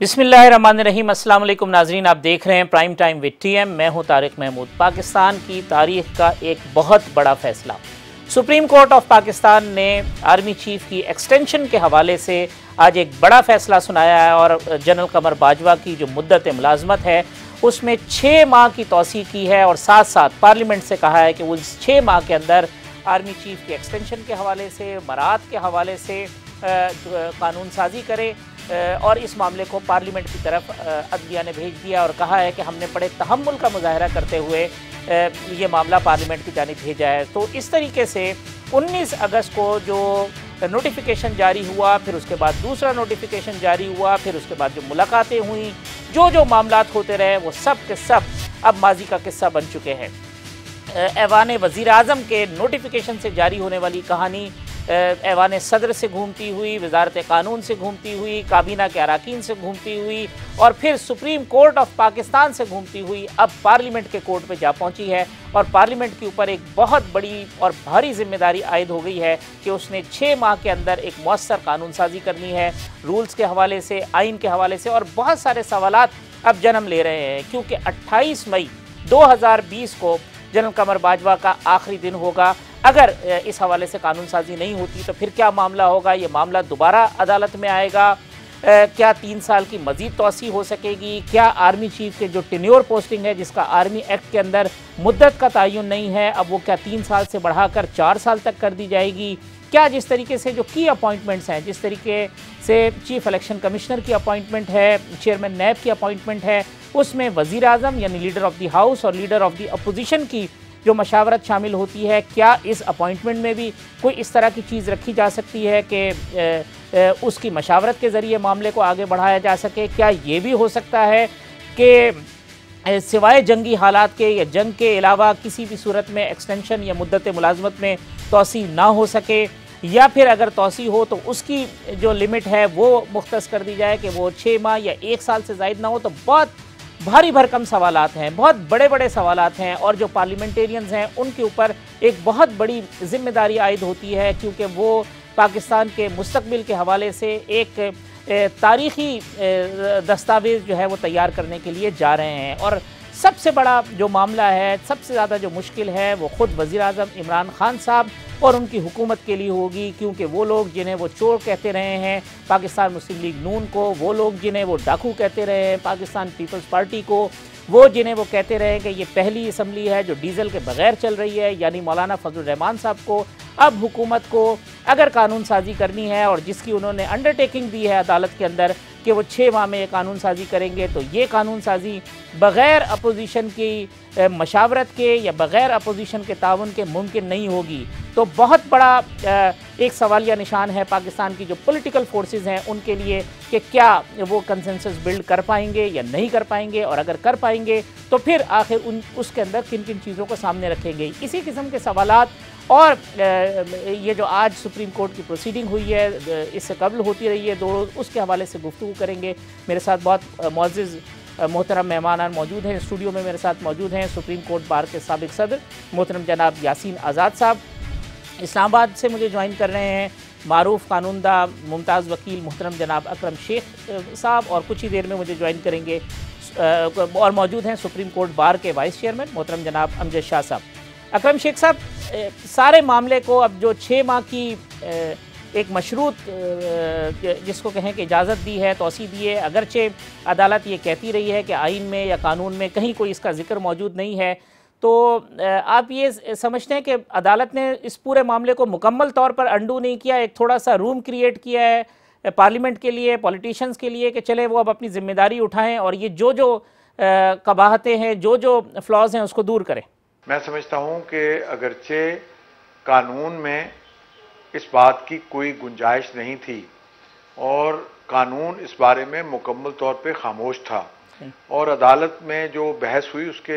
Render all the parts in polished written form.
बिस्मिल्लाहिर्रहमानिर्रहीम। अस्सलाम वालेकुम नाजरीन, आप देख रहे हैं प्राइम टाइम विद टीएम। मैं हूं तारिक महमूद। पाकिस्तान की तारीख का एक बहुत बड़ा फैसला, सुप्रीम कोर्ट ऑफ पाकिस्तान ने आर्मी चीफ की एक्सटेंशन के हवाले से आज एक बड़ा फैसला सुनाया है और जनरल कमर बाजवा की जो मुद्दत मुलाजमत है उसमें 6 माह की तौसीक़ की है और साथ साथ पार्लियामेंट से कहा है कि वो इस 6 माह के अंदर आर्मी चीफ की एक्सटेंशन के हवाले से, बरात के हवाले से कानून साजी करे और इस मामले को पार्लियामेंट की तरफ अदलिया ने भेज दिया और कहा है कि हमने बड़े तहम्मुल का मुजाहरा करते हुए ये मामला पार्लियामेंट की जानिब भेजा है। तो इस तरीके से 19 अगस्त को जो नोटिफिकेशन जारी हुआ, फिर उसके बाद दूसरा नोटिफिकेशन जारी हुआ, फिर उसके बाद जो मुलाकातें हुई, जो मामलात होते रहे वो सब के सब अब माजी का किस्सा बन चुके हैं। ऐवान वज़ीर आज़म के नोटिफिकेशन से जारी होने वाली कहानी ऐवान सदर से घूमती हुई, वजारत कानून से घूमती हुई, काबीना के अराकीन से घूमती हुई और फिर सुप्रीम कोर्ट ऑफ पाकिस्तान से घूमती हुई अब पार्लियामेंट के कोर्ट पे जा पहुंची है और पार्लियामेंट के ऊपर एक बहुत बड़ी और भारी जिम्मेदारी आयद हो गई है कि उसने 6 माह के अंदर एक मौसर कानून साजी करनी है, रूल्स के हवाले से, आइन के हवाले से। और बहुत सारे सवालात अब जन्म ले रहे हैं क्योंकि 28 मई 2020 को जनरल कमर बाजवा का आखिरी दिन होगा। अगर इस हवाले से कानून साजी नहीं होती तो फिर क्या मामला होगा? ये मामला दोबारा अदालत में आएगा। क्या 3 साल की मज़ीद तौसी हो सकेगी? क्या आर्मी चीफ के जो टेन्योर पोस्टिंग है, जिसका आर्मी एक्ट के अंदर मुद्दत का तयन नहीं है, अब वो क्या 3 साल से बढ़ाकर 4 साल तक कर दी जाएगी? क्या जिस तरीके से जो की अपॉइंटमेंट्स हैं, जिस तरीके से चीफ इलेक्शन कमिश्नर की अपॉइंटमेंट है, चेयरमैन नैब की अपॉइंटमेंट है, उसमें वज़ीर आज़म यानी लीडर ऑफ द हाउस और लीडर ऑफ द अपोजिशन की जो मशावरत शामिल होती है, क्या इस अपॉइंटमेंट में भी कोई इस तरह की चीज़ रखी जा सकती है कि उसकी मशावरत के ज़रिए मामले को आगे बढ़ाया जा सके? क्या ये भी हो सकता है कि सिवाय जंगी हालात के या जंग के अलावा किसी भी सूरत में एक्सटेंशन या मुद्दत मुलाजमत में तोसी ना हो सके, या फिर अगर तोसी हो तो उसकी जो लिमिट है वो मुख्तस कर दी जाए कि वो 6 माह या 1 साल से ज़ायद ना हो? तो बहुत भारी भरकम सवालात हैं, बहुत बड़े बड़े सवालात हैं और जो पार्लियामेंटेरियंस हैं उनके ऊपर एक बहुत बड़ी जिम्मेदारी आयद होती है क्योंकि वो पाकिस्तान के मुस्तकबिल के हवाले से एक तारीख़ी दस्तावेज़ जो है वो तैयार करने के लिए जा रहे हैं। और सबसे बड़ा जो मामला है, सबसे ज़्यादा जो मुश्किल है वो ख़ुद वज़ीर आज़म इमरान खान साहब और उनकी हुकूमत के लिए होगी क्योंकि वो लोग जिन्हें वो चोर कहते रहे हैं पाकिस्तान मुस्लिम लीग नून को, वो लोग जिन्हें वो डाकू कहते रहे हैं पाकिस्तान पीपल्स पार्टी को, वो जिन्हें वो कहते रहे कि ये पहली असम्बली है जो डीजल के बगैर चल रही है यानी मौलाना फजलुर रहमान साहब को, अब हुकूमत को अगर कानून साजी करनी है और जिसकी उन्होंने अंडरटेकिंग दी है अदालत के अंदर कि वो 6 माह में ये कानून साजी करेंगे, तो ये कानून साजी बग़ैर अपोजिशन की मशावरत के या बग़ैर अपोजिशन के ताउन के मुमकिन नहीं होगी। तो बहुत बड़ा एक सवालिया निशान है पाकिस्तान की जो पॉलिटिकल फोर्सेस हैं उनके लिए कि क्या वो कंसेंसस बिल्ड कर पाएंगे या नहीं कर पाएंगे, और अगर कर पाएंगे तो फिर आखिर उसके अंदर किन किन चीज़ों को सामने रखेंगे। इसी किस्म के सवालात और ये जो आज सुप्रीम कोर्ट की प्रोसीडिंग हुई है, इससे कबल होती रही है 2 रोज़, उसके हवाले से गुफ्तगू करेंगे। मेरे साथ बहुत मुअज़्ज़िज़ मोहतरम मेहमान मौजूद हैं। स्टूडियो में मेरे साथ मौजूद हैं सुप्रीम कोर्ट बार के साबिक़ सदर मोहतरम जनाब यासीन आज़ाद साहब, इस्लामाबाद से मुझे ज्वाइन कर रहे हैं मारूफ कानूनदा मुमताज़ वकील मोहतरम जनाब अकरम शेख साहब, और कुछ ही देर में मुझे ज्वाइन करेंगे और मौजूद हैं सुप्रीम कोर्ट बार के वाइस चेयरमैन मोहतरम जनाब अमजद शाह साहब। अकरम शेख साहब, सारे मामले को अब जो 6 माह की एक मशरूत जिसको कहें कि इजाज़त दी है, तोसी दी है, अगरचे अदालत ये कहती रही है कि आइन में या कानून में कहीं कोई इसका जिक्र मौजूद नहीं है, तो आप ये समझते हैं कि अदालत ने इस पूरे मामले को मुकम्मल तौर पर अंडू नहीं किया, एक थोड़ा सा रूम क्रिएट किया है पार्लियामेंट के लिए, पॉलिटिशियंस के लिए कि चले वो अब अपनी ज़िम्मेदारी उठाएं और ये जो कबाहतें हैं, जो फ्लॉज हैं उसको दूर करें? मैं समझता हूं कि अगरचे कानून में इस बात की कोई गुंजाइश नहीं थी और कानून इस बारे में मुकम्मल तौर पे खामोश था, और अदालत में जो बहस हुई उसके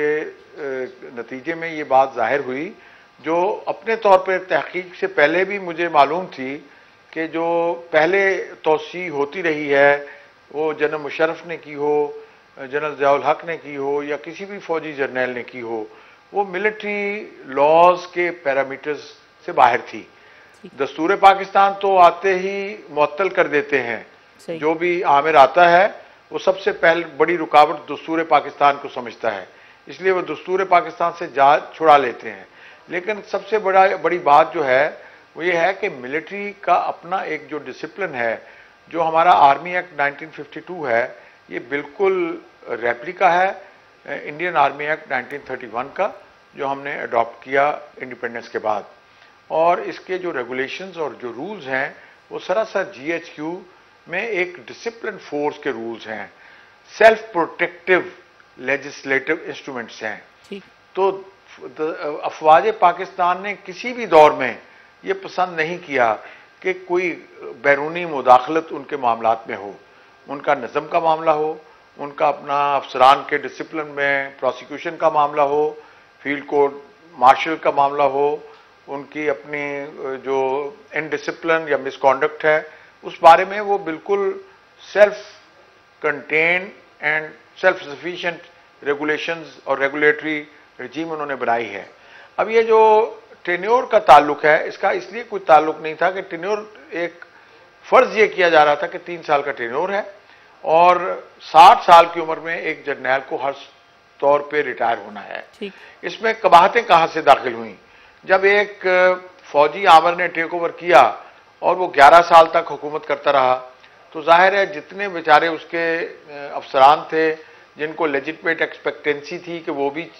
नतीजे में ये बात जाहिर हुई जो अपने तौर पर तहकीक से पहले भी मुझे मालूम थी कि जो पहले तोसी होती रही है वो जनरल मुशर्रफ ने की हो, जनरल ज़ियाउल हक ने की हो या किसी भी फौजी जर्नल ने की हो, वो मिलिट्री लॉज के पैरामीटर्स से बाहर थी। दस्तूर पाकिस्तान तो आते ही मुअत्तल कर देते हैं, जो भी आमिर आता है वो सबसे पहले बड़ी रुकावट दस्तूर पाकिस्तान को समझता है, इसलिए वो दस्तूर पाकिस्तान से जा छुड़ा लेते हैं। लेकिन सबसे बड़ी बात जो है वो ये है कि मिलिट्री का अपना एक जो डिसिप्लिन है, जो हमारा आर्मी एक्ट 1952 है, ये बिल्कुल रेप्लिका है इंडियन आर्मी एक्ट 1931 का, जो हमने अडॉप्ट किया इंडिपेंडेंस के बाद। और इसके जो रेगुलेशंस और जो रूल्स हैं वो सरासर GHQ में एक डिसिप्लिन फोर्स के रूल्स हैं, सेल्फ प्रोटेक्टिव लेजिस्लेटिव इंस्ट्रूमेंट्स हैं। तो अफवाज पाकिस्तान ने किसी भी दौर में ये पसंद नहीं किया कि कोई बैरूनी मुदाखलत उनके मामलात में हो, उनका निज़म का मामला हो, उनका अपना अफसरान के डिसिप्लिन में प्रोसिक्यूशन का मामला हो, फील्ड कोर्ट मार्शल का मामला हो, उनकी अपनी जो इनडिसिप्लिन या मिसकॉन्डक्ट है उस बारे में वो बिल्कुल self contain and self sufficient regulations और रेगुलेटरी रजीम उन्होंने बनाई है। अब ये जो टेन्योर का ताल्लुक है, इसका इसलिए कोई ताल्लुक नहीं था कि टेन्योर एक फर्ज ये किया जा रहा था कि 3 साल का टेन्योर है और 60 साल की उम्र में एक जर्नैल को हर तौर पे रिटायर होना है। इसमें कबाहतें कहाँ से दाखिल हुई? जब एक फौजी आमर ने टेक ओवर किया और वो 11 साल तक हुकूमत करता रहा, तो जाहिर है जितने बेचारे उसके अफसरान थे जिनको लेजिटमेट एक्सपेक्टेंसी थी कि वो भी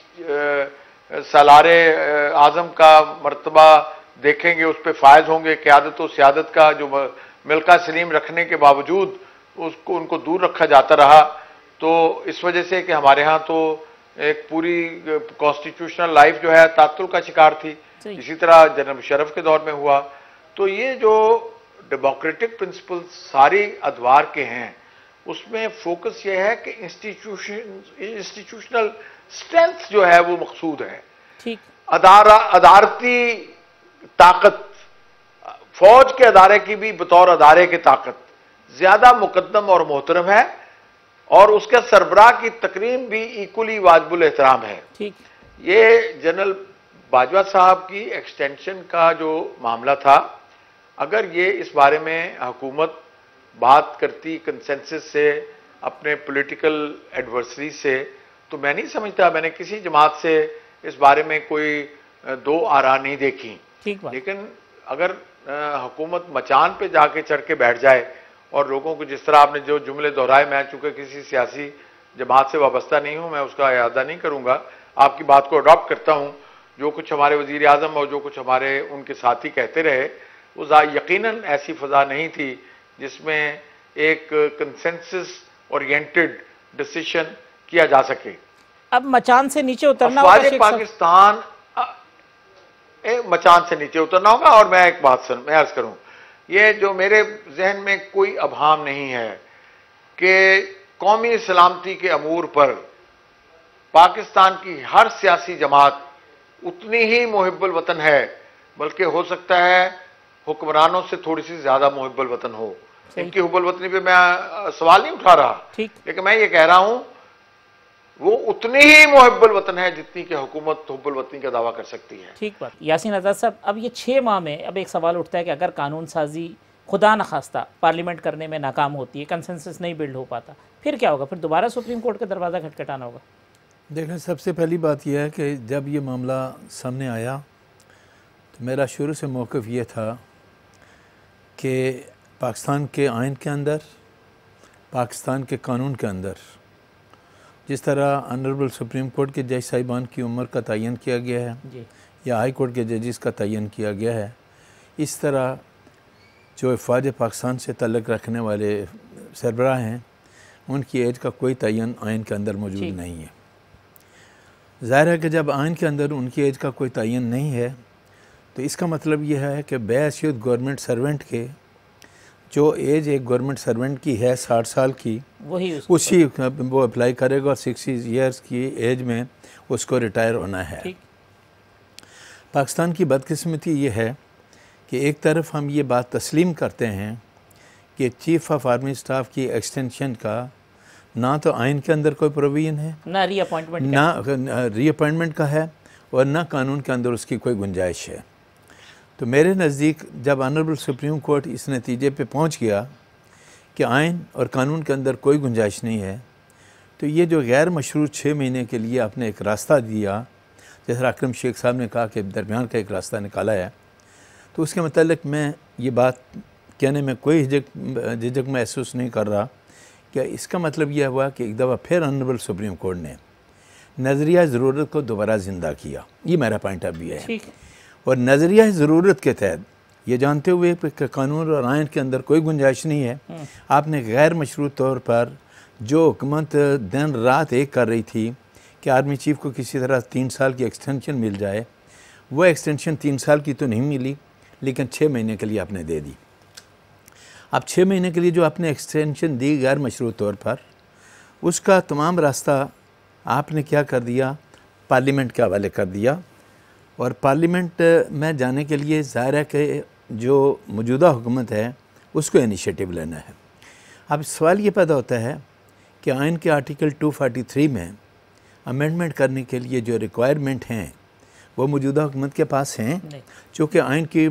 सालारे आज़म का मर्तबा देखेंगे, उस पर फायज होंगे, क़यादत और सियादत का जो मिल्का सलीम रखने के बावजूद उसको उनको दूर रखा जाता रहा। तो इस वजह से कि हमारे यहाँ तो एक पूरी कॉन्स्टिट्यूशनल लाइफ जो है तातुल का शिकार थी, इसी तरह जनरल मुशर्रफ के दौर में हुआ। तो ये जो डेमोक्रेटिक प्रिंसिपल सारी अदवार के हैं उसमें फोकस ये है कि इंस्टीट्यूशनल स्ट्रेंथ जो है वो मकसूद है। ठीक, अदारती ताकत, फौज के अदारे की भी बतौर अदारे की ताकत ज्यादा मुकद्दम और मोहतरम है और उसके सरबराह की तकरीम भी इक्वली वाजिबुल एहतराम है। ठीक, ये जनरल बाजवा साहब की एक्सटेंशन का जो मामला था, अगर ये इस बारे में हुकूमत बात करती कंसेंसस से, अपने पॉलिटिकल एडवर्सरी से, तो मैं नहीं समझता, मैंने किसी जमात से इस बारे में कोई दो आरा नहीं देखी। लेकिन अगर हुकूमत मचान पे जाके चढ़ के बैठ जाए और लोगों को, जिस तरह आपने जो जुमले दोहराए, मैं चूंकि किसी सियासी जमात से वाबस्ता नहीं हूं, मैं उसका इरादा नहीं करूंगा, आपकी बात को अडॉप्ट करता हूं। जो कुछ हमारे वजीर आजम और जो कुछ हमारे उनके साथी कहते रहे, वो यकीनन ऐसी फजा नहीं थी जिसमें एक कंसेंसस ओरिएंटेड डिसीजन किया जा सके। अब मचान से नीचे उतरना होगा, पाकिस्तान मचान से नीचे उतरना होगा। और मैं एक बात मैं अर्ज करूं, ये जो मेरे जहन में कोई अभाम नहीं है कि कौमी सलामती के अमूर पर पाकिस्तान की हर सियासी जमात उतनी ही मुहिब्बुल वतन है, बल्कि हो सकता है हुक्मरानों से थोड़ी सी ज्यादा मुहिब्बुल वतन हो। इनकी हुब्बुल वतनी पे मैं सवाल नहीं उठा रहा, लेकिन मैं ये कह रहा हूं वो उतनी ही मुहिब्बुल वतन है जितनी कि हुकूमत हुब्बुल वतनी का दावा कर सकती है। ठीक बात। यासीन आज़ाद साहब, अब ये 6 माह में अब एक सवाल उठता है कि अगर कानून साजी खुदा न खास्ता पार्लियामेंट करने में नाकाम होती है, कंसेंसस नहीं बिल्ड हो पाता, फिर क्या होगा? फिर दोबारा सुप्रीम कोर्ट का दरवाज़ा खटखटाना होगा। देखें, सबसे पहली बात यह है कि जब ये मामला सामने आया तो मेरा शुरू से मौक़िफ़ ये था कि पाकिस्तान के आइन के अंदर, पाकिस्तान के कानून के अंदर, जिस तरह ऑनरेबल सुप्रीम कोर्ट के जज साहिबान की उम्र का तयन किया गया है या हाई कोर्ट के जजेस का तयन किया गया है, इस तरह जो फ़ौज पाकिस्तान से तल्लुक़ रखने वाले सरबराह हैं उनकी एज का कोई तयन आइन के अंदर मौजूद नहीं है। ज़ाहिर है कि जब आइन के अंदर उनकी एज का कोई तयन नहीं है तो इसका मतलब यह है कि बैसियत गवर्नमेंट सर्वेंट के जो एज एक गवर्नमेंट सर्वेंट की है 60 साल की, वही उसी वो अप्लाई करेगा और 60 ईयर्स की एज में उसको रिटायर होना है। पाकिस्तान की बदकिस्मती ये है कि एक तरफ हम ये बात तस्लीम करते हैं कि चीफ ऑफ आर्मी स्टाफ की एक्सटेंशन का ना तो आइन के अंदर कोई प्रोविजन है, ना रीअपॉइंटमेंट का है और ना कानून के अंदर उसकी कोई गुंजाइश है। तो मेरे नज़दीक जब ऑनरेबल सुप्रीम कोर्ट इस नतीजे पे पहुंच गया कि आइन और कानून के अंदर कोई गुंजाइश नहीं है, तो ये जो गैर मशरूत 6 महीने के लिए आपने एक रास्ता दिया, जैसा अकरम शेख साहब ने कहा कि दरमियान का एक रास्ता निकाला है, तो उसके मतलब मैं ये बात कहने में कोई झिझक महसूस नहीं कर रहा कि इसका मतलब यह हुआ कि एक दफ़ा फिर ऑनरेबल सुप्रीम कोर्ट ने नज़रिया ज़रूरत को दोबारा ज़िंदा किया। ये मेरा पॉइंट ऑफ व्यू है। और नज़रिया ज़रूरत के तहत ये जानते हुए कि कानून और आइन के अंदर कोई गुंजाइश नहीं है, आपने गैर मशरूत तौर पर जो हुकूमत दिन रात एक कर रही थी कि आर्मी चीफ को किसी तरह 3 साल की एक्सटेंशन मिल जाए, वो एक्सटेंशन 3 साल की तो नहीं मिली, लेकिन 6 महीने के लिए आपने दे दी। अब 6 महीने के लिए जो आपने एक्सटेंशन दी गैर मशरूत तौर पर, उसका तमाम रास्ता आपने क्या कर दिया, पार्लियामेंट के हवाले कर दिया। और पार्लियामेंट में जाने के लिए ज़ाहिर है कि जो मौजूदा हुकूमत है उसको इनिशिएटिव लेना है। अब सवाल ये पैदा होता है कि आइन के आर्टिकल 243 में अमेंडमेंट करने के लिए जो रिक्वायरमेंट हैं वो मौजूदा हुकूमत के पास हैं, चूँकि आइन की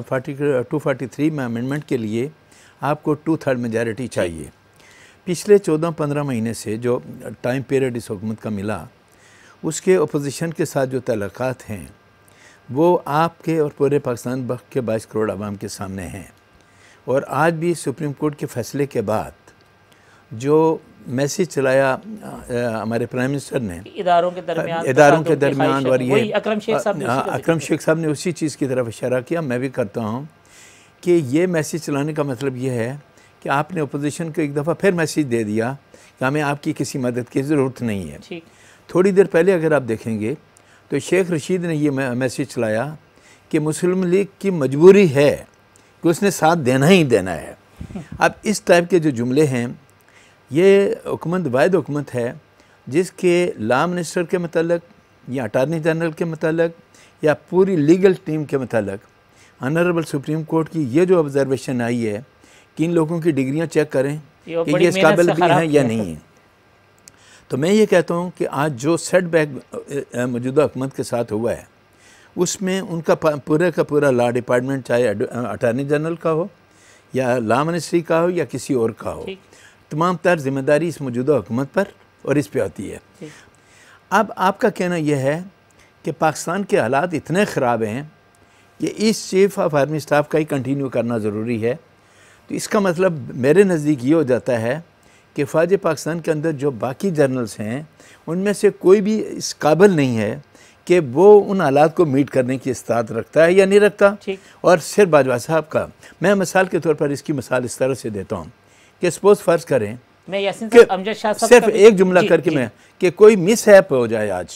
243 में अमेंडमेंट के लिए आपको 2/3 मेजॉरिटी चाहिए। पिछले 14-15 महीने से जो टाइम पीरियड इस हुकूमत का मिला, उसके अपोजिशन के साथ जो तल्लुकात हैं वो आपके और पूरे पाकिस्तान के 22 करोड़ आवाम के सामने हैं। और आज भी सुप्रीम कोर्ट के फैसले के बाद जो मैसेज चलाया हमारे प्राइम मिनिस्टर ने इदारों के दरमियान और ये अकरम शेख साहब ने उसी चीज़ की तरफ इशारा किया। मैं भी करता हूँ कि ये मैसेज चलाने का मतलब ये है कि आपने अपोजिशन को एक दफ़ा फिर मैसेज दे दिया कि हमें आपकी किसी मदद की ज़रूरत नहीं है। थोड़ी देर पहले अगर आप देखेंगे तो शेख रशीद ने ये मैसेज चलाया कि मुस्लिम लीग की मजबूरी है कि उसने साथ देना ही देना है। अब इस टाइप के जो जुमले हैं, ये हुकूमत वाहिद हुकूमत है जिसके लॉ मिनिस्टर के मतलब या अटारनी जनरल के मतलब या पूरी लीगल टीम के मतलब ऑनरेबल सुप्रीम कोर्ट की ये जो ऑब्जर्वेशन आई है कि इन लोगों की डिग्रियां चेक करें कि ये इस काबिल भी हैं या नहीं है। तो मैं ये कहता हूँ कि आज जो सेटबैक मौजूदा हुकूमत के साथ हुआ है उसमें उनका पूरे का पूरा लॉ डिपार्टमेंट, चाहे अटारनी जनरल का हो या लॉ मिनिस्ट्री का हो या किसी और का हो, तमाम तर जिम्मेदारी इस मौजूदा हुकूमत पर और इस पे आती है। अब आपका कहना यह है कि पाकिस्तान के हालात इतने ख़राब हैं कि इस चीफ ऑफ आर्मी स्टाफ का ही कंटिन्यू करना ज़रूरी है। तो इसका मतलब मेरे नज़दीक ये हो जाता है कि फ़ौज पाकिस्तान के अंदर जो बाकी जर्नल्स हैं उनमें से कोई भी इस काबिल नहीं है कि वो उन हालात को मीट करने की इस्तात रखता है या नहीं रखता। और सिर बाजवा साहब का मैं मिसाल के तौर पर इसकी मिसाल इस तरह से देता हूँ कि सपोज फ़र्ज़ करें मैं यासीन साहब, अमजद शाह साहब सिर्फ एक जुमला करके मैं कि कोई मिस हैप हो जाए, आज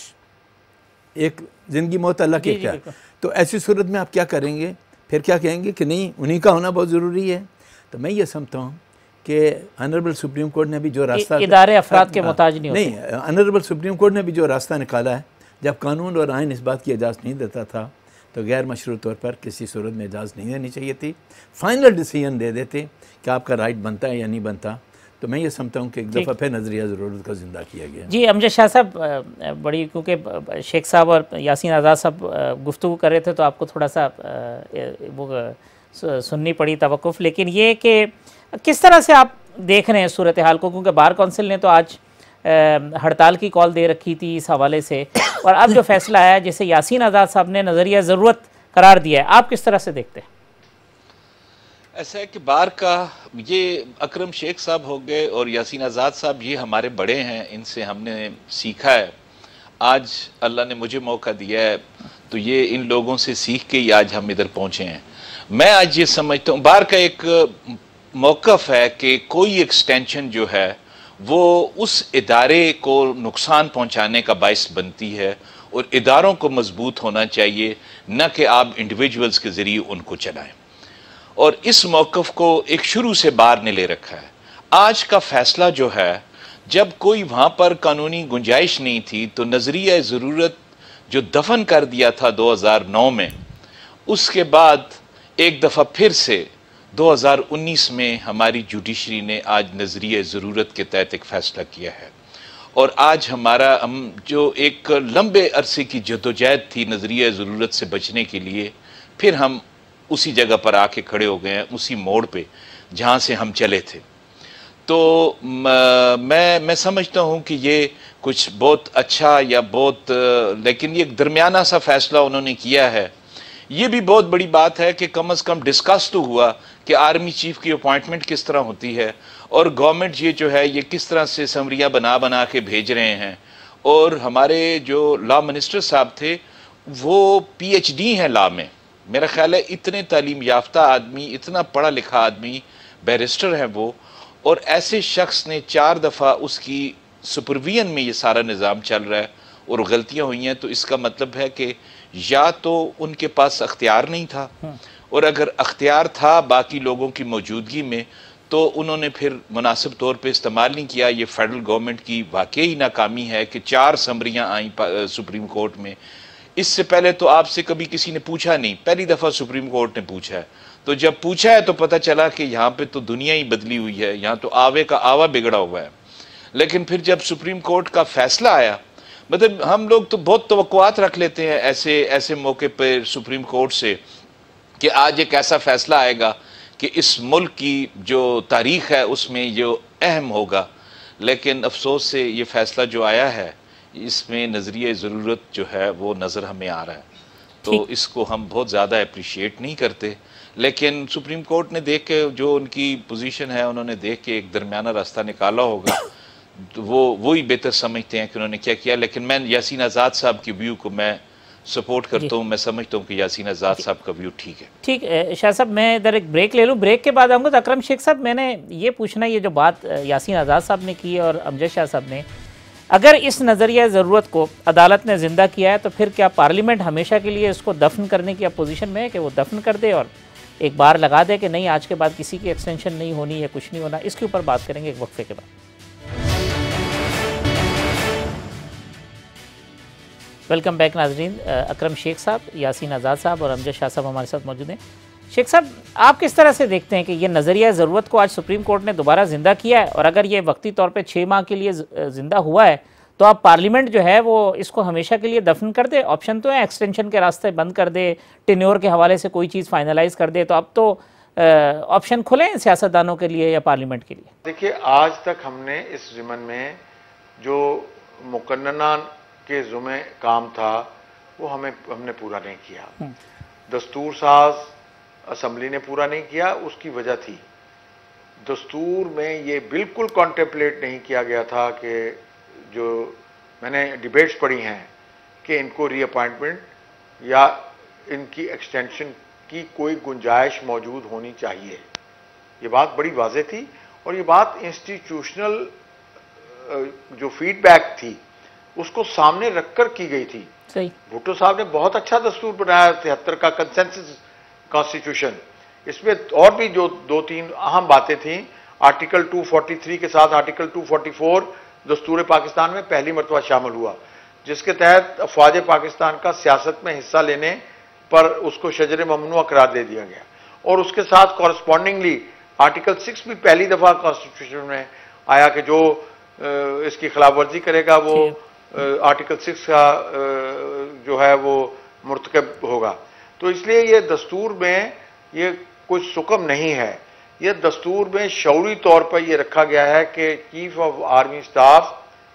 एक ज़िंदगी मौत अल्लाह के क्या, तो ऐसी सूरत में आप क्या करेंगे? फिर क्या कहेंगे कि नहीं उन्हीं का होना बहुत ज़रूरी है। तो मैं ये समझता हूँ कि ऑनरेबल सुप्रीम कोर्ट ने भी जो रास्ता इदारे अफराद के मोहताज नहीं, ऑनरेबल सुप्रीम कोर्ट ने भी जो रास्ता निकाला है, जब कानून और आइन इस बात की इजाज़त नहीं देता था तो गैर मशरूत तौर पर किसी सूरत में इजाज़त नहीं देनी चाहिए थी। फाइनल डिसीजन दे देते कि आपका राइट बनता है या नहीं बनता। तो मैं ये समझता हूँ कि एक दफ़ा फिर नज़रिया ज़रूरत का ज़िंदा किया गया। जी अमजद शाह साहब, बड़ी क्योंकि शेख साहब और यासीन आज़ाद साहब गुफ्तगू कर रहे थे तो आपको थोड़ा सा वो सुननी पड़ी तवक्कुफ़, लेकिन ये कि किस तरह से आप देख रहे हैं सूरत हाल को, क्योंकि बार कौंसिल ने तो आज हड़ताल की कॉल दे रखी थी इस हवाले से, और अब जो फैसला आया जिसे यासीन आज़ाद साहब ने नज़रिया ज़रूरत करार दिया है, आप किस तरह से देखते हैं? ऐसा है कि बार का ये अकरम शेख साहब हो गए और यासीन आज़ाद साहब, ये हमारे बड़े हैं, इनसे हमने सीखा है। आज अल्लाह ने मुझे मौका दिया है तो ये इन लोगों से सीख के ही आज हम इधर पहुँचे हैं। मैं आज ये समझता हूँ बार का एक मौक़िफ़ है कि कोई एक्सटेंशन जो है वो उस इदारे को नुकसान पहुँचाने का बाइस बनती है और इदारों को मजबूत होना चाहिए, न कि आप इंडिविजुअल्स के ज़रिए उनको चलाएं। और इस मौक़िफ़ को एक शुरू से बार ने ले रखा है। आज का फ़ैसला जो है, जब कोई वहाँ पर कानूनी गुंजाइश नहीं थी तो नज़रिया ज़रूरत जो दफन कर दिया था 2009 में, उसके बाद एक दफ़ा फिर से 2019 में हमारी जुडिशरी ने आज नज़रिया ज़रूरत के तहत एक फ़ैसला किया है। और आज हमारा हम जो एक लंबे अरसे की जदोजहद थी नज़रिया ज़रूरत से बचने के लिए, फिर हम उसी जगह पर आके खड़े हो गए हैं, उसी मोड़ पे जहाँ से हम चले थे। तो मैं समझता हूं कि ये कुछ बहुत अच्छा या बहुत, लेकिन ये एक दरमियाना सा फैसला उन्होंने किया है। ये भी बहुत बड़ी बात है कि कम से कम डिस्कस तो हुआ कि आर्मी चीफ की अपॉइंटमेंट किस तरह होती है और गवर्नमेंट ये जो है ये किस तरह से समरियाँ बना के भेज रहे हैं। और हमारे जो लॉ मिनिस्टर साहब थे वो PhD हैं लॉ में, मेरा ख्याल है इतने तालीम याफ्ता आदमी, इतना पढ़ा लिखा आदमी, बैरिस्टर हैं वो, और ऐसे शख्स ने 4 दफ़ा उसकी सुपरविजन में ये सारा निज़ाम चल रहा है और गलतियां हुई हैं। तो इसका मतलब है कि या तो उनके पास अख्तियार नहीं था, और अगर अख्तियार था बाकी लोगों की मौजूदगी में तो उन्होंने फिर मुनासिब तौर पे इस्तेमाल नहीं किया। ये फेडरल गवर्नमेंट की वाकई नाकामी है कि 4 समरियां आई सुप्रीम कोर्ट में। इससे पहले तो आपसे कभी किसी ने पूछा नहीं, पहली दफ़ा सुप्रीम कोर्ट ने पूछा है। तो जब पूछा है तो पता चला कि यहाँ पे तो दुनिया ही बदली हुई है, यहाँ तो आवे का आवा बिगड़ा हुआ है। लेकिन फिर जब सुप्रीम कोर्ट का फैसला आया, मतलब हम लोग तो बहुत तवक्कुआत रख लेते हैं ऐसे मौके पर सुप्रीम कोर्ट से कि आज एक ऐसा फैसला आएगा कि इस मुल्क की जो तारीख़ है उसमें जो अहम होगा। लेकिन अफसोस से ये फैसला जो आया है इसमें नज़रिए ज़रूरत जो है वो नज़र हमें आ रहा है, तो इसको हम बहुत ज़्यादा अप्रिशिएट नहीं करते। लेकिन सुप्रीम कोर्ट ने देख के जो उनकी पोजीशन है उन्होंने देख के एक दरमियाना रास्ता निकाला होगा, तो वो ही बेहतर समझते हैं कि उन्होंने क्या किया। लेकिन मैं यासीन आज़ाद साहब की व्यू को मैं सपोर्ट करता हूँ, मैं समझता हूँ कि यासीन आज़ाद साहब का व्यू ठीक है। ठीक है शाह साहब, मैं इधर एक ब्रेक ले लूँ, ब्रेक के बाद आऊँगा। तो अकरम शेख साहब, मैंने ये पूछना, ये जो बात यासीन आज़ाद साहब ने की और अमजद शाह साहब ने, अगर इस नज़रिया ज़रूरत को अदालत ने ज़िंदा किया है तो फिर क्या पार्लियामेंट हमेशा के लिए इसको दफन करने की अपोजिशन में है कि वो दफन कर दे और एक बार लगा दे कि नहीं आज के बाद किसी की एक्सटेंशन नहीं होनी या कुछ नहीं होना? इसके ऊपर बात करेंगे एक वक्फे के बाद। वेलकम बैक नाजरीन। अकरम शेख साहब, यासीन आज़ाद साहब और अमजद शाह साहब हमारे साथ मौजूद हैं। शेख साहब, आप किस तरह से देखते हैं कि ये नज़रिया ज़रूरत को आज सुप्रीम कोर्ट ने दोबारा ज़िंदा किया है, और अगर ये वक्ती तौर पे 6 माह के लिए ज़िंदा हुआ है तो अब पार्लियामेंट जो है वो इसको हमेशा के लिए दफन कर दे? ऑप्शन तो है, एक्सटेंशन के रास्ते बंद कर दे, टेन्योर के हवाले से कोई चीज़ फाइनलाइज कर दे, तो अब तो ऑप्शन खुले हैं सियासतदानों के लिए या पार्लियामेंट के लिए? देखिए, आज तक हमने इस ज़िमन में जो मुकन्नना के ज़ुमे काम था वो हमने पूरा नहीं किया। दस्तूर साज असम्बली ने पूरा नहीं किया, उसकी वजह थी दस्तूर में ये बिल्कुल कॉन्टेम्पलेट नहीं किया गया था कि जो मैंने डिबेट्स पढ़ी हैं कि इनको रीअपॉइंटमेंट या इनकी एक्सटेंशन की कोई गुंजाइश मौजूद होनी चाहिए। ये बात बड़ी वाज़ेह थी और ये बात इंस्टीट्यूशनल जो फीडबैक थी उसको सामने रखकर की गई थी। सही, भुट्टो साहब ने बहुत अच्छा दस्तूर बनाया 73 का कंसेंसस कॉन्स्टिट्यूशन। इसमें और भी जो 2-3 अहम बातें थीं, आर्टिकल 243 के साथ आर्टिकल 244 दस्तूर पाकिस्तान में पहली मरतबा शामिल हुआ, जिसके तहत अफवाज पाकिस्तान का सियासत में हिस्सा लेने पर उसको शजर ममनुआ करार दे दिया गया। और उसके साथ कॉरस्पॉन्डिंगली आर्टिकल 6 भी पहली दफ़ा कॉन्स्टिट्यूशन में आया कि जो इसकी खिलाफ वर्जी करेगा वो आर्टिकल 6 का जो है वो मुर्तकब होगा। तो इसलिए ये दस्तूर में ये कुछ सुकम नहीं है, ये दस्तूर में शऊरी तौर पर ये रखा गया है कि चीफ ऑफ आर्मी स्टाफ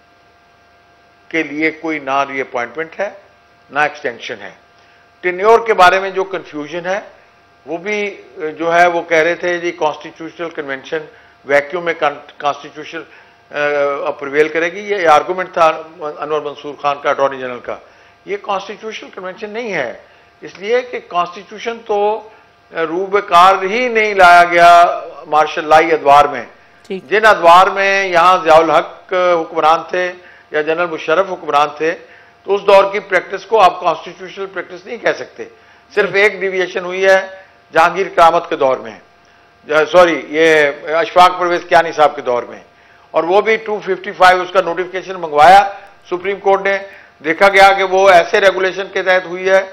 के लिए कोई ना रीअपॉइंटमेंट है ना एक्सटेंशन है। टेन्योर के बारे में जो कन्फ्यूजन है वो भी जो है वो कह रहे थे जी कॉन्स्टिट्यूशनल कन्वेंशन वैक्यूम में कॉन्स्टिट्यूशन प्रिवेल करेगी, ये आर्गूमेंट था अनवर मंसूर खान का, अटॉर्नी जनरल का। ये कॉन्स्टिट्यूशनल कन्वेंशन नहीं है, इसलिए कि कॉन्स्टिट्यूशन तो रूबकार ही नहीं लाया गया मार्शल लाई अदवार में। जिन अदवार में यहाँ ज़ियाउल हक हुक्मरान थे या जनरल मुशर्रफ हुक्मरान थे, तो उस दौर की प्रैक्टिस को आप कॉन्स्टिट्यूशनल प्रैक्टिस नहीं कह सकते। सिर्फ एक डिविएशन हुई है जहांगीर करामत के दौर में, सॉरी ये अशफाक परवेज कियानी साहब के दौर में, और वो भी 255 उसका नोटिफिकेशन मंगवाया सुप्रीम कोर्ट ने। देखा गया कि वो ऐसे रेगुलेशन के तहत हुई है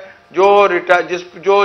जो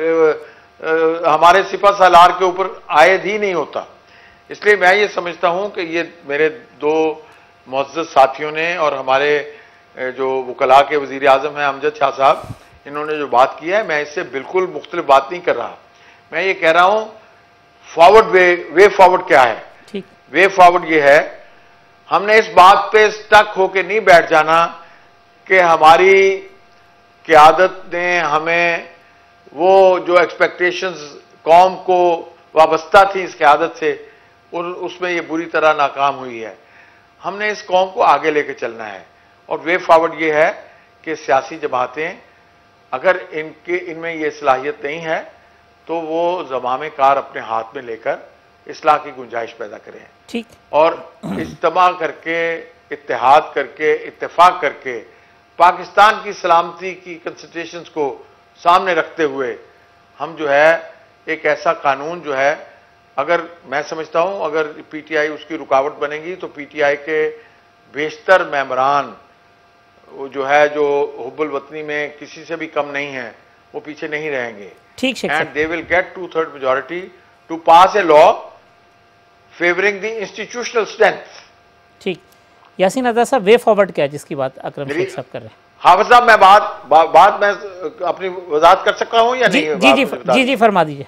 हमारे सिपा सालार के ऊपर आयद ही नहीं होता। इसलिए मैं ये समझता हूं कि ये मेरे 2 मुअज़्ज़ज़ साथियों ने और हमारे जो वकला के वज़ीर आज़म हैं अमजद शाह साहब, इन्होंने जो बात की है, मैं इससे बिल्कुल मुख्तलिफ बात नहीं कर रहा। मैं ये कह रहा हूं फॉरवर्ड वे फॉरवर्ड क्या है। वे फॉरवर्ड ये है, हमने इस बात पे स्टक होके नहीं बैठ जाना कि हमारी क़यादत ने हमें वो जो एक्सपेक्टेशंस कौम को वाबस्ता थी इस क़यादत से उसमें ये बुरी तरह नाकाम हुई है। हमने इस कौम को आगे लेके चलना है और वे फॉरवर्ड ये है कि सियासी जमातें अगर इनमें ये सलाहियत नहीं है तो वो ज़मामे कार अपने हाथ में लेकर इस्लाह की गुंजाइश पैदा करें। ठीक। और इज्तिमा करके, इत्तेहाद करके, इत्तेफाक करके पाकिस्तान की सलामती की कंसिडरेशंस को सामने रखते हुए हम जो है एक ऐसा कानून जो है, अगर मैं समझता हूं अगर पीटीआई उसकी रुकावट बनेगी तो पीटीआई के बेशतर मेंबरान वो जो है जो हुब्बुल वतनी में किसी से भी कम नहीं है वो पीछे नहीं रहेंगे। ठीक है। And they will get 2/3 majority to pass a law favouring the institutional strength. ठीक। यासीन आज़ाद साहब, वे फॉरवर्ड क्या है जिसकी बात अकरम शेख साहब कर रहे हैं? हाफिज साहब, मैं बात मैं अपनी वजाहत कर सकता हूं या नहीं? जी फरमा दीजिए।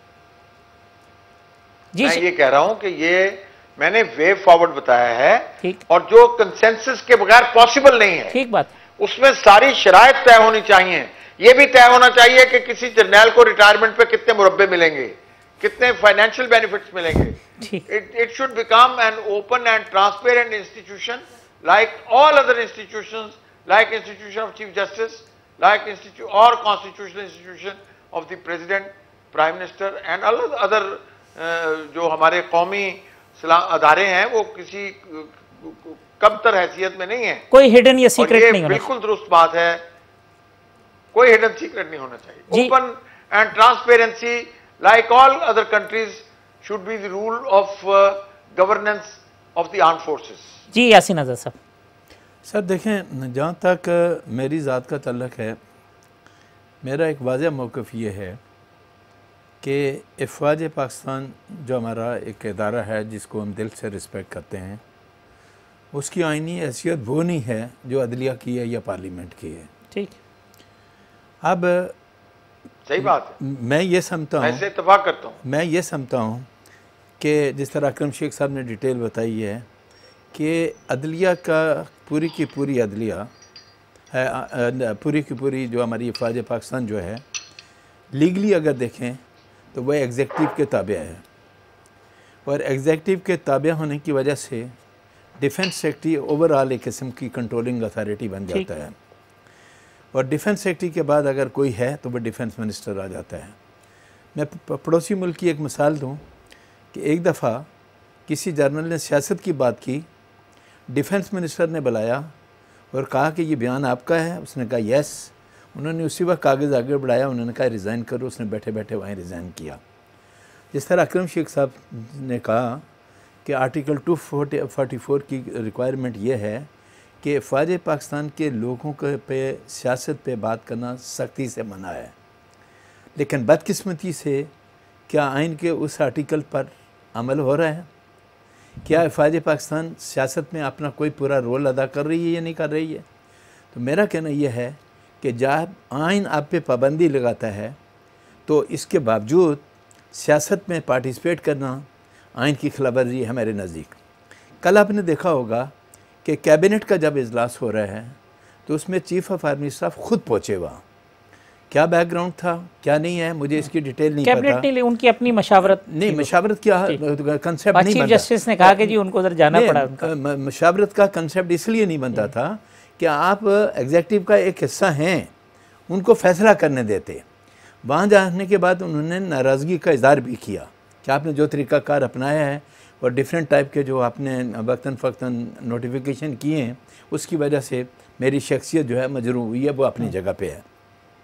जी, मैं ये कह रहा हूं कि ये मैंने वे फॉरवर्ड बताया है। ठीक। और जो कंसेंसस के बगैर पॉसिबल नहीं है, ठीक बात, उसमें सारी शराइत तय होनी चाहिए। ये भी तय होना चाहिए कि किसी जर्नैल को रिटायरमेंट पे कितने मुरब्बे मिलेंगे, कितने फाइनेंशियल बेनिफिट्स मिलेंगे। It should become an open and transparent institution like all other institutions, like institution of chief justice, like institute और constitutional institution of the president, prime minister and other जो हमारे कौमी अदारे हैं वो किसी कमतर हैसियत में नहीं है। कोई हिडन या सीक्रेट नहीं होना। बिल्कुल दुरुस्त बात है, कोई हिडन सीक्रेट नहीं होना चाहिए। Open and transparency like all other countries should be the rule of governance of the armed forces. जी यासीन आज़ाद साहब। सर देखें, जहाँ तक मेरी ज़ात का तल्लक है, मेरा एक वाज़ेह मौक़िफ़ ये है कि अफ़वाज पाकिस्तान जो हमारा एक इदारा है जिसको हम दिल से रिस्पेक्ट करते हैं, उसकी आइनी हैसियत वो नहीं है जो अदलिया की है या पार्लियामेंट की है। ठीक। अब सही बात है, मैं ये समझता हूँ, मैं इत्तेफाक करता हूँ, मैं ये समझता हूँ कि जिस तरह अकरम शेख साहब ने डिटेल बताई है कि अदलिया का पूरी की पूरी अदलिया है, पूरी की पूरी जो हमारी अफ़वाज पाकिस्तान जो है लीगली अगर देखें तो वह एग्जेक्टिव के ताबे है, और एग्जेक्टिव के ताबे होने की वजह से डिफेंस सेक्रेटरी ओवरऑल एक किस्म की कंट्रोलिंग अथॉरिटी बन जाता है, और डिफेंस सेक्रेटरी के बाद अगर कोई है तो वह डिफेंस मिनिस्टर आ जाता है। मैं पड़ोसी मुल्क की एक मिसाल दूं कि एक दफ़ा किसी जर्नल ने सियासत की बात की, डिफेंस मिनिस्टर ने बुलाया और कहा कि ये बयान आपका है। उसने कहा यस। उन्होंने उसी वक्त कागज़ आगे बढ़ाया, उन्होंने कहा रिज़ाइन करो। उसने बैठे बैठे वहीं रिज़ाइन किया। जिस तरह अकरम शेख साहब ने कहा कि आर्टिकल 244 की रिक्वायरमेंट ये है कि अफ़वाज पाकिस्तान के लोगों के पे सियासत पे बात करना सख्ती से मना है, लेकिन बदकिस्मती से क्या आइन के उस आर्टिकल पर अमल हो रहा है? क्या अफ़वाज पाकिस्तान सियासत में अपना कोई पूरा रोल अदा कर रही है या नहीं कर रही है? तो मेरा कहना यह है कि जब आइन आप पे पाबंदी लगाता है तो इसके बावजूद सियासत में पार्टिसिपेट करना आइन की खिलाफवर्जी है मेरे नज़दीक। कल आपने देखा होगा कि कैबिनेट का जब इजलास हो रहा है तो उसमें चीफ ऑफ आर्मी स्टाफ खुद पहुँचे वहाँ। क्या बैकग्राउंड था, क्या नहीं है, मुझे इसकी डिटेल नहीं पता। कैबिनेट ने उनकी अपनी मशावरत नहीं, मशावरत क्या कंसेप्ट नहीं बनता। चीफ जस्टिस ने कहा कि जी उनको उधर जाना पड़ा। मशावरत का कंसेप्ट इसलिए नहीं बनता था कि आप एग्जेक्टिव का एक हिस्सा हैं, उनको फैसला करने देते। वहाँ जाने के बाद उन्होंने नाराज़गी का इज़हार भी किया कि आपने जो तरीक़ाकार अपनाया है और डिफरेंट टाइप के जो आपने वक्तन फ़क्तन नोटिफिकेशन किए हैं उसकी वजह से मेरी शख्सियत जो है मजरूह हुई है, वो अपनी जगह पे है।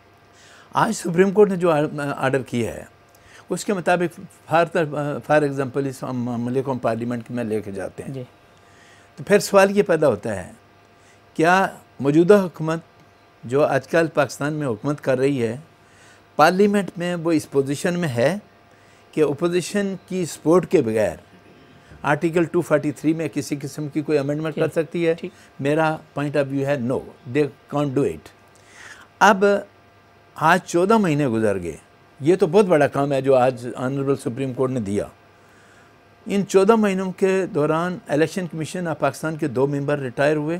आज सुप्रीम कोर्ट ने जो आर्डर किया है उसके मुताबिक फॉर एग्ज़ाम्पल इस मामले को पार्लियामेंट में लेके जाते हैं, तो फिर सवाल ये पैदा होता है, क्या मौजूदा हुकूमत जो आजकल पाकिस्तान में हुकूमत कर रही है, पार्लियामेंट में वो इस पोजीशन में है कि अपोजिशन की सपोर्ट के बगैर आर्टिकल 243 में किसी किस्म की कोई अमेंडमेंट कर सकती है? मेरा पॉइंट ऑफ व्यू है no, they can't do it. अब आज 14 महीने गुजर गए, ये तो बहुत बड़ा काम है जो आज ऑनरेबल सुप्रीम कोर्ट ने दिया। इन 14 महीनों के दौरान इलेक्शन कमीशन ऑफ पाकिस्तान के 2 मेंबर रिटायर हुए।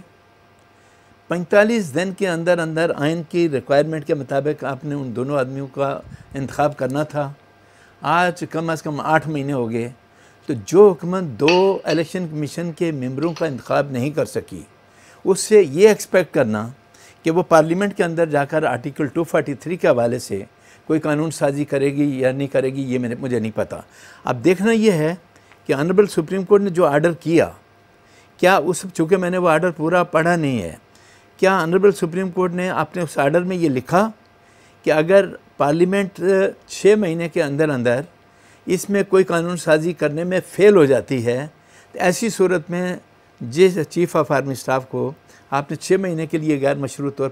45 दिन के अंदर अंदर आइन की रिक्वायरमेंट के मुताबिक आपने उन दोनों आदमियों का इंतखाब करना था। आज कम अज़ कम 8 महीने हो गए, तो जो हुकूमत 2 इलेक्शन कमीशन के मेंबरों का इंतखाब नहीं कर सकी, उससे ये एक्सपेक्ट करना कि वो पार्लियामेंट के अंदर जाकर आर्टिकल 243 के हवाले से कोई कानून साजी करेगी या नहीं करेगी, ये मुझे नहीं पता। अब देखना ये है कि ऑनरेबल सुप्रीम कोर्ट ने जो आर्डर किया, क्या उस चूँकि मैंने वो आर्डर पूरा पढ़ा नहीं है, क्या ऑनरेबल सुप्रीम कोर्ट ने अपने उस आर्डर में ये लिखा कि अगर पार्लियामेंट 6 महीने के अंदर अंदर इसमें कोई कानून साजी करने में फ़ेल हो जाती है, तो ऐसी सूरत में जिस चीफ़ ऑफ आर्मी स्टाफ को आपने 6 महीने के लिए गैर मशरूत तौर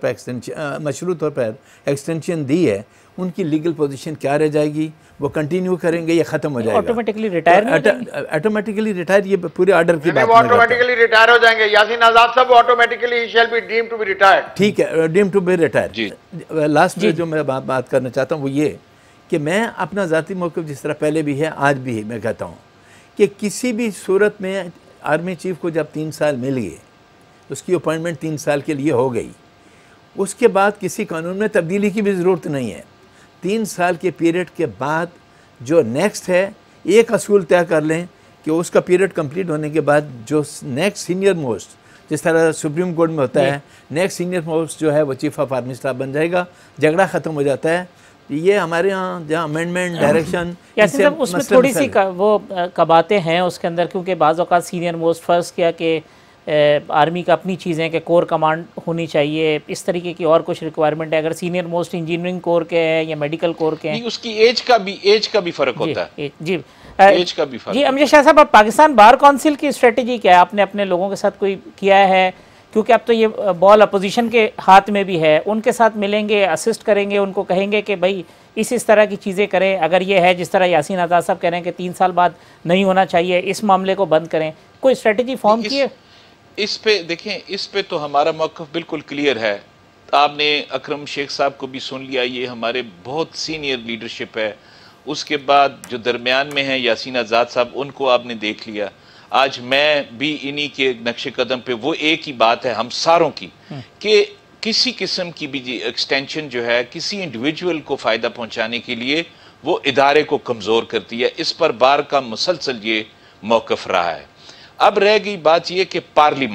पर एक्सटेंशन दी है, उनकी लीगल पोजीशन क्या रह जाएगी? वो कंटिन्यू करेंगे या ख़त्म हो जाएगा? ऑटोमेटिकली रिटायर ऑटोमेटिकली रिटायर, ये पूरे ऑर्डर की बात ऑटोमेटिकली रिटायर हो जाएंगे। यासीन आजाद साहब ऑटोमेटिकली ही shall be deemed to be retired. ठीक है, deemed to be retire. Last में जो मैं बात करना चाहता हूँ वो ये कि मैं अपना ज़ाती मौक़िफ़ जिस तरह पहले भी है आज भी है, मैं कहता हूँ कि किसी भी सूरत में आर्मी चीफ़ को जब 3 साल मिल गए, उसकी अपॉइंटमेंट 3 साल के लिए हो गई, उसके बाद किसी कानून में तब्दीली की भी ज़रूरत नहीं है। 3 साल के पीरियड के बाद जो नेक्स्ट है, एक असूल तय कर लें कि उसका पीरियड कंप्लीट होने के बाद जो नेक्स्ट सीनियर मोस्ट, जिस तरह सुप्रीम कोर्ट में होता है, नेक्स्ट सीनियर मोस्ट जो है वो चीफ ऑफ आर्मी स्टाफ बन जाएगा, झगड़ा ख़त्म हो जाता है। ये हमारे यहाँ जहाँ अमेंडमेंट डायरेक्शन उसमें थोड़ी सी वो कबातें हैं उसके अंदर, क्योंकि बाज़ औक़ात सीनियर मोस्ट फ़र्ज़ किया कि आर्मी का अपनी चीज़ें कि कोर कमांड होनी चाहिए, इस तरीके की और कुछ रिक्वायरमेंट है। अगर सीनियर मोस्ट इंजीनियरिंग कोर के हैं या मेडिकल कोर के हैं, उसकी एज का भी फ़र्क होता है। जी एज का भी फ़र्क। जी अमजद शाह साहब, अब पाकिस्तान बार काउंसिल की स्ट्रेटजी क्या है? आपने अपने लोगों के साथ कोई किया है? क्योंकि अब तो ये बॉल अपोजिशन के हाथ में भी है, उनके साथ मिलेंगे, असिस्ट करेंगे, उनको कहेंगे कि भाई इस तरह की चीज़ें करें। अगर ये है जिस तरह यासीन आज़ाद साहब कह रहे हैं कि 3 साल बाद नहीं होना चाहिए, इस मामले को बंद करें, कोई स्ट्रेटजी फॉर्म की है? इस पे देखें, इस पे तो हमारा मौक़िफ़ बिल्कुल क्लियर है। आपने अकरम शेख साहब को भी सुन लिया, ये हमारे बहुत सीनियर लीडरशिप है। उसके बाद जो दरमियान में है यासीन आज़ाद साहब, उनको आपने देख लिया। आज मैं भी इन्हीं के नक्शे कदम पे, वो एक ही बात है हम सारों की कि किसी किस्म की भी एक्सटेंशन जो है किसी इंडिविजुअल को फ़ायदा पहुंचाने के लिए वो इदारे को कमज़ोर करती है। इस पर बार का मुसलसल ये मौक़िफ़ रहा है। अब रह गई बात यह कि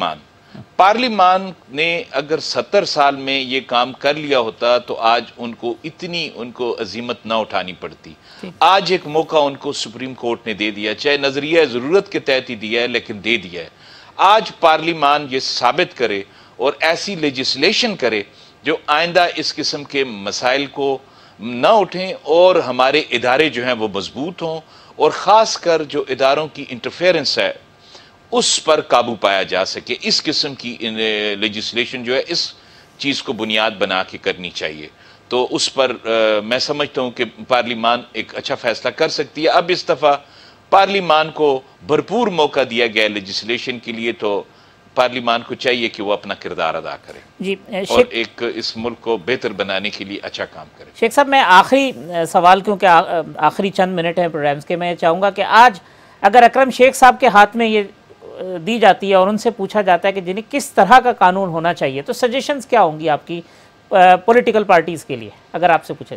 पार्लिमान ने अगर 70 साल में ये काम कर लिया होता तो आज उनको अजीमत ना उठानी पड़ती। आज एक मौका उनको सुप्रीम कोर्ट ने दे दिया, चाहे नजरिया ज़रूरत के तहत ही दिया है, लेकिन दे दिया है। आज पार्लिमान ये साबित करे और ऐसी लेजिस्लेशन करे जो आइंदा इस किस्म के मसाइल को न उठें और हमारे इदारे जो हैं वो मजबूत हों, और ख़ास कर जो इदारों की इंटरफेरेंस है उस पर काबू पाया जा सके। इस किस्म की लेजिस्लेशन जो है इस चीज़ को बुनियाद बना के करनी चाहिए। तो उस पर मैं समझता हूँ कि पार्लिमान एक अच्छा फैसला कर सकती है। अब इस दफ़ा पार्लिमान को भरपूर मौका दिया गया लेजिस्लेशन के लिए, तो पार्लिमान को चाहिए कि वो अपना किरदार अदा करे जी, और एक इस मुल्क को बेहतर बनाने के लिए अच्छा काम करे। शेख साहब, मैं आखिरी सवाल, क्योंकि आखिरी चंद मिनट हैं प्रोग्राम्स के, मैं चाहूँगा कि आज अगर अकरम शेख साहब के हाथ में ये दी जाती है और उनसे पूछा जाता है कि जिन्हें किस तरह का कानून होना चाहिए, तो सजेशंस क्या होंगी आपकी पॉलिटिकल पार्टीज़ के लिए, अगर आपसे पूछे?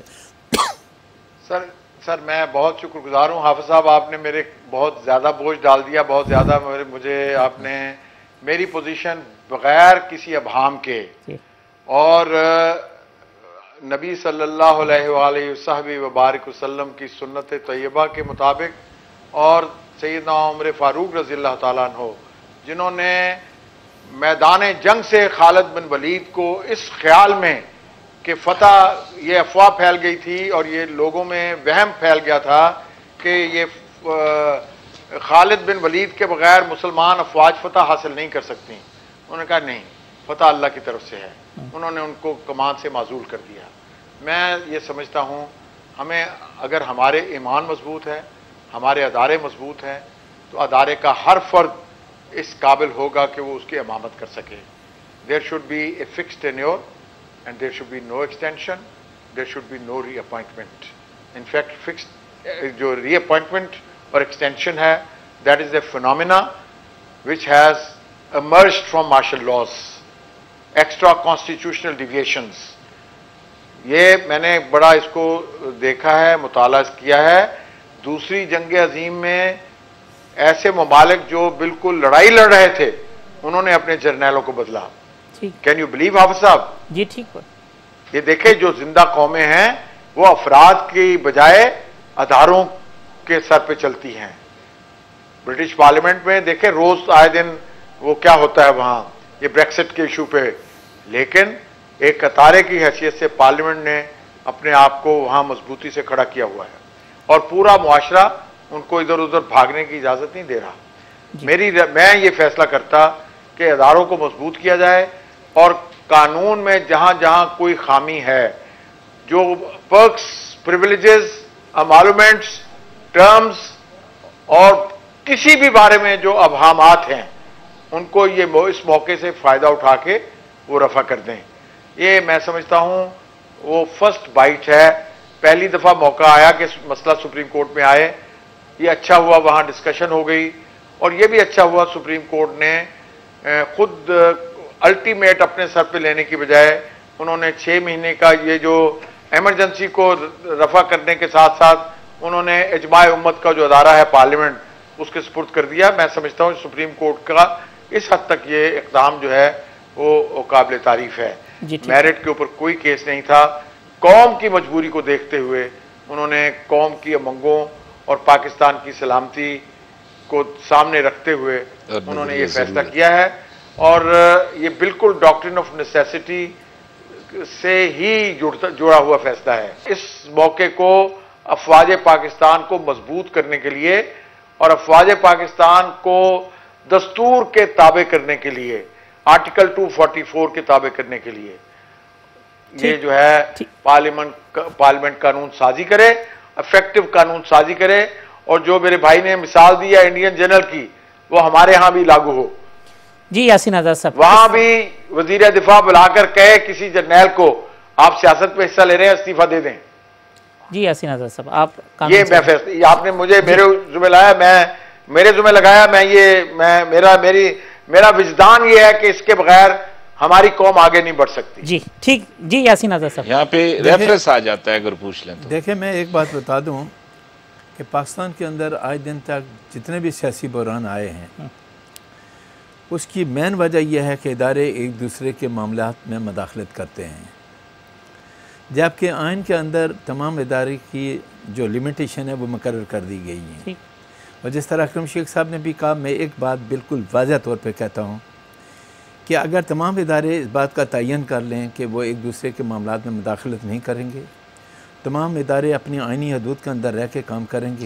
सर मैं बहुत शुक्रगुजार हूँ हाफिज़ साहब, आपने मेरे बहुत ज़्यादा बोझ डाल दिया, बहुत ज़्यादा मुझे आपने मेरी पोजीशन बग़ैर किसी अभाम के और नबी सल्लल्लाहु अलैहि वसल्लम की सुन्नत तैयबा के मुताबिक और सैयदना उमर फ़ारूक रज़ियल्लाहु ताला अन्हु, जिन्होंने मैदान जंग से खालिद बिन वलीद को इस ख्याल में कि फ़तह, ये अफवाह फैल गई थी और ये लोगों में वहम फैल गया था कि ये खालिद बिन वलीद के बगैर मुसलमान अफवाज फ़तह हासिल नहीं कर सकती। उन्होंने कहा नहीं, फ़तह अल्लाह की तरफ से है। उन्होंने उनको कमान से माजूल कर दिया। मैं ये समझता हूँ हमें, अगर हमारे ईमान मजबूत है, हमारे अदारे मजबूत हैं, तो अदारे का हर फर्द इस काबिल होगा कि वो उसकी इमामत कर सके। There should be a fixed tenure and there should be no extension, there should be no reappointment. In fact fixed जो रीअपॉइंटमेंट और एक्सटेंशन है that is a phenomena which has emerged from martial laws, extra constitutional deviations. ये मैंने बड़ा इसको देखा है, मुताला किया है। दूसरी जंग अजीम में ऐसे ममालिक जो बिल्कुल लड़ाई लड़ रहे थे, उन्होंने अपने जर्नैलों को बदला। कैन यू बिलीव हाफिज साहब? जी ठीक है। ये देखे जो जिंदा कौमें हैं वो अफराद की बजाय अदारों के सर पे चलती हैं। ब्रिटिश पार्लियामेंट में देखे रोज आए दिन वो क्या होता है वहां, ये ब्रेक्सिट के इशू पे, लेकिन एक कतारे की हैसियत से पार्लियामेंट ने अपने आप को वहां मजबूती से खड़ा किया हुआ है और पूरा मुआशरा उनको इधर उधर भागने की इजाजत नहीं दे रहा। मैं ये फैसला करता कि अदारों को मजबूत किया जाए और कानून में जहां जहां कोई खामी है, जो पर्क्स, प्रिविलेजेस, अमालुमेंट्स, टर्म्स और किसी भी बारे में जो अबहामात हैं, उनको ये इस मौके से फायदा उठा के वो रफा कर दें। ये मैं समझता हूं वो फर्स्ट बाइट है। पहली दफा मौका आया कि मसला सुप्रीम कोर्ट में आए, ये अच्छा हुआ, वहां डिस्कशन हो गई और ये भी अच्छा हुआ सुप्रीम कोर्ट ने खुद अल्टीमेट अपने सर पे लेने की बजाय उन्होंने 6 महीने का ये जो इमरजेंसी को रफा करने के साथ साथ उन्होंने इजमाए उम्मत का जो अदारा है पार्लियामेंट, उसके सुपुर्द कर दिया। मैं समझता हूँ सुप्रीम कोर्ट का इस हद तक ये इक़दाम जो है वो काबिल तारीफ है। मेरिट के ऊपर कोई केस नहीं था। कौम की मजबूरी को देखते हुए उन्होंने कौम की उमंगों और पाकिस्तान की सलामती को सामने रखते हुए उन्होंने ये फैसला किया है और ये बिल्कुल डॉक्ट्रिन ऑफ नेसेसिटी से ही जुड़ा हुआ फैसला है। इस मौके को अफवाज पाकिस्तान को मजबूत करने के लिए और अफवाज पाकिस्तान को दस्तूर के ताबे करने के लिए, आर्टिकल 244 के ताबे करने के लिए ये जो है पार्लियामेंट कानून साजी करे, इफेक्टिव कानून साजी करे और जो मेरे भाई ने मिसाल दी है इंडियन जनरल की, वो हमारे यहां भी लागू हो। जी यासीन आजाद साहब, वहां भी वजीर दिफा बुलाकर कहे किसी जर्नैल को आप सियासत में हिस्सा ले रहे हैं, इस्तीफा दे दें। जी यासीन आजाद साहब, आप ये मैं फैसला आपने मुझे मेरे जुम्मे लाया, मैं मेरे जुम्मे लगाया, मेरा विजदान ये है कि इसके बगैर हमारी कौम आगे नहीं बढ़ सकती। जी ठीक। जी यासीन आजाद साहब, यहाँ पे रेफरेंस आ जाता है अगर पूछ लें तो। देखिए मैं एक बात बता दूं कि पाकिस्तान के अंदर आज दिन तक जितने भी सियासी बहरान आए हैं, उसकी मेन वजह यह है कि इदारे एक दूसरे के मामलात में मदाखलत करते हैं, जबकि आइन के अंदर तमाम इदारे की जो लिमिटेशन है वो मुकर्रर कर दी गई है। और जिस तरह अकरम शेख साहब ने भी कहा, मैं एक बात बिल्कुल वाज़ह तौर पे कहता हूँ कि अगर तमाम इदारे इस बात का तयन कर लें कि वो एक दूसरे के मामलात में मुदाखलत नहीं करेंगे, तमाम इदारे अपनी आइनी हदूद के अंदर रह के काम करेंगे,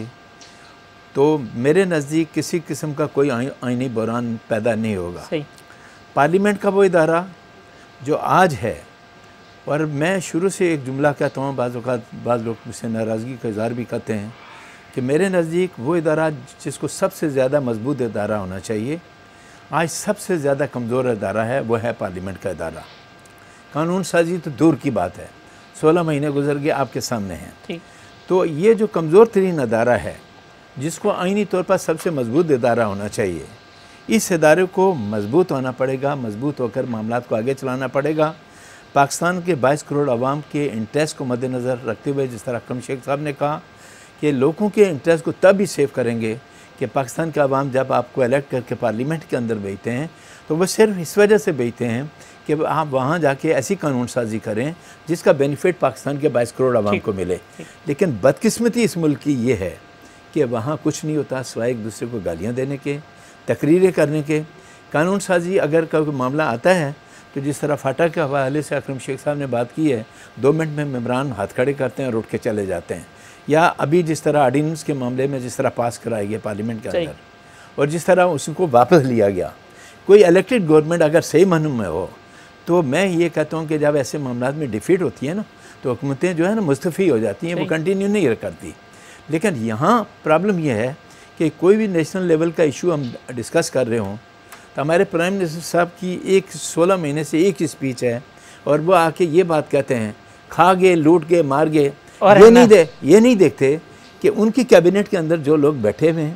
तो मेरे नज़दीक किसी किस्म का कोई आइनी बहरान पैदा नहीं होगा। पार्लियामेंट का वो इदारा जो आज है, और मैं शुरू से एक जुमला कहता हूँ, बाज़ लोग मुझसे नाराज़गी का इज़हार भी करते हैं कि मेरे नज़दीक वो इदारा जिसको सबसे ज़्यादा मजबूत इदारा होना चाहिए, आज सबसे ज़्यादा कमज़ोर इदारा है, वो है पार्लियामेंट का इदारा। कानून साजी तो दूर की बात है, 16 महीने गुजर गए आपके सामने हैं। तो ये जो कमज़ोर तरीन इदारा है, जिसको आइनी तौर पर सबसे मजबूत इदारा होना चाहिए, इस इदारे को मजबूत होना पड़ेगा, मजबूत होकर मामलात को आगे चलाना पड़ेगा। पाकिस्तान के 22 करोड़ आवाम के इंटरेस्ट को मद्देनज़र रखते हुए, जिस तरह अकरम शेख साहब ने कहा कि लोगों के इंटरेस्ट को तब ही सेव करेंगे कि पाकिस्तान के आवाम जब आपको इलेक्ट करके पार्लियामेंट के अंदर भेजते हैं, तो वह सिर्फ इस वजह से भेजते हैं कि आप वहाँ जाके ऐसी कानून साजी करें जिसका बेनिफिट पाकिस्तान के 22 करोड़ आवाम को मिले। लेकिन बदकिस्मती इस मुल्क की ये है कि वहाँ कुछ नहीं होता सिवाय एक दूसरे को गालियाँ देने के, तकरीरें करने के। कानून साजी अगर कोई मामला आता है तो जिस तरह फाटा के हवाले से अकरम शेख साहब ने बात की है, 2 मिनट में मेम्बरान हाथ खड़े करते हैं और उठ के चले जाते हैं। या अभी जिस तरह ऑर्डिनेंस के मामले में जिस तरह पास कराया गया पार्लियामेंट के अंदर और जिस तरह उसको वापस लिया गया, कोई इलेक्टेड गवर्नमेंट अगर सही मानूं में हो, तो मैं ये कहता हूँ कि जब ऐसे मामला में डिफीट होती है ना, तो हुकूमतें जो है ना मुस्तफ़ी हो जाती हैं, वो कंटिन्यू नहीं करती। लेकिन यहाँ प्रॉब्लम यह है कि कोई भी नेशनल लेवल का इशू हम डिस्कस कर रहे हों, तो हमारे प्राइम मिनिस्टर साहब की एक 16 महीने से एक ही स्पीच है और वो आके ये बात कहते हैं, खा गए, लूट गए, मार गए। ये नहीं देखते कि उनकी कैबिनेट के अंदर जो लोग बैठे हुए हैं,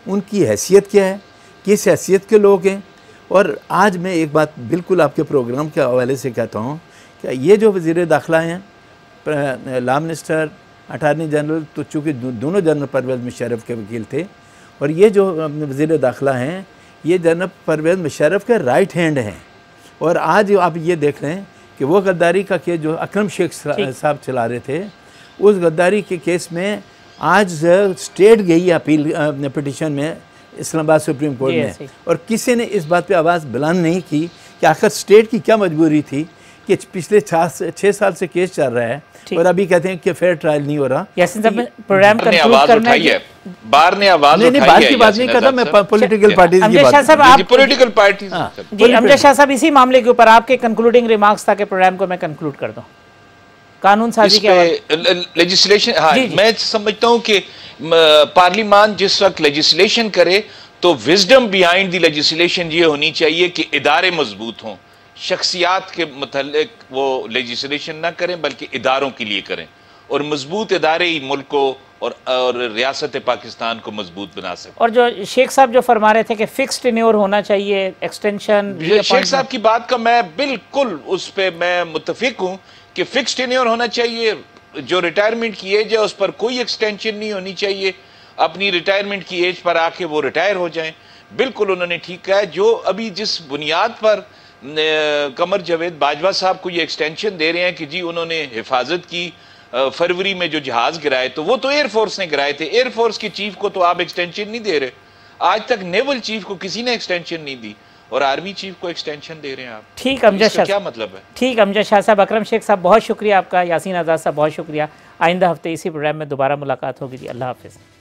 उनकी हैसियत क्या है, किस हैसियत के लोग हैं। और आज मैं एक बात बिल्कुल आपके प्रोग्राम के हवाले से कहता हूँ कि ये जो वज़ीर दाखिला हैं, लॉ मिनिस्टर, अटारनी जनरल, तो चूँकि दोनों जनरल परवेज़ मुशर्रफ के वकील थे, और ये जो वज़ीर दाखिला हैं ये जनरल परवेज़ मुशर्रफ के राइट हैंड हैं। और आज आप ये देख रहे हैं कि वो गद्दारी का केस जो अकरम शेख साहब चला रहे थे, उस गद्दारी के केस में आज स्टेट गई अपील पिटिशन में इस्लामाबाद सुप्रीम कोर्ट में, और किसी ने इस बात पे आवाज़ बुलंद नहीं की कि आखिर स्टेट की क्या मजबूरी थी कि पिछले 6 साल से केस चल रहा है और अभी कहते हैं कि फेयर ट्रायल नहीं हो रहा। प्रोग्राम कंक्लूड करना है। बार ने आवाज नहीं, बात की बात नहीं कर रहा मैं, पॉलिटिकल पार्टीज की बात, पॉलिटिकल पार्टीज। जी अमजद शाह साहब, इसी मामले के ऊपर आपके कंक्लूडिंग रिमार्क्स ताकि प्रोग्राम को मैं कंक्लूड कर दूं। कानून साजी के लेजिस्लेशन, हाँ मैं समझता हूँ कि पार्लियामान जिस वक्त लेजिस्लेशन करे तो विजडम बिहाइंड द लेजिस्लेशन ये होनी चाहिए कि इदारे मजबूत हों, शख्सियात के मतलब वो लेजिस्लेशन ना करें बल्कि इदारों के लिए करें, और मजबूत इदारे ही मुल्क को और रियासत पाकिस्तान को मजबूत बना सकते। और जो शेख साहब जो फरमा रहे थे कि फिक्स्ड टेन्योर होना चाहिए, एक्सटेंशन, शेख साहब की बात का मैं बिल्कुल उस पर मैं मुत्तफिक हूँ कि फिक्स्ड टेन्योर होना चाहिए। जो रिटायरमेंट की एज है उस पर कोई एक्सटेंशन नहीं होनी चाहिए, अपनी रिटायरमेंट की एज पर आके वो रिटायर हो जाएं। बिल्कुल उन्होंने ठीक कहा है। जो अभी जिस बुनियाद पर कमर जावेद बाजवा साहब को ये एक्सटेंशन दे रहे हैं कि जी उन्होंने हिफाजत की, फरवरी में जो जहाज गिराए तो वो तो एयरफोर्स ने गिराए थे, एयरफोर्स की चीफ को तो आप एक्सटेंशन नहीं दे रहे। आज तक नेवल चीफ को किसी ने एक्सटेंशन नहीं दी और आर्मी चीफ को एक्सटेंशन दे रहे हैं आप। ठीक अमजद शाह, क्या मतलब है? ठीक अमजद शाह साहब, अकरम शेख साहब बहुत शुक्रिया आपका, यासीन आज़ाद साहब बहुत शुक्रिया। आइंदा हफ्ते इसी प्रोग्राम में दोबारा मुलाकात होगी जी। अल्लाह हाफिज़।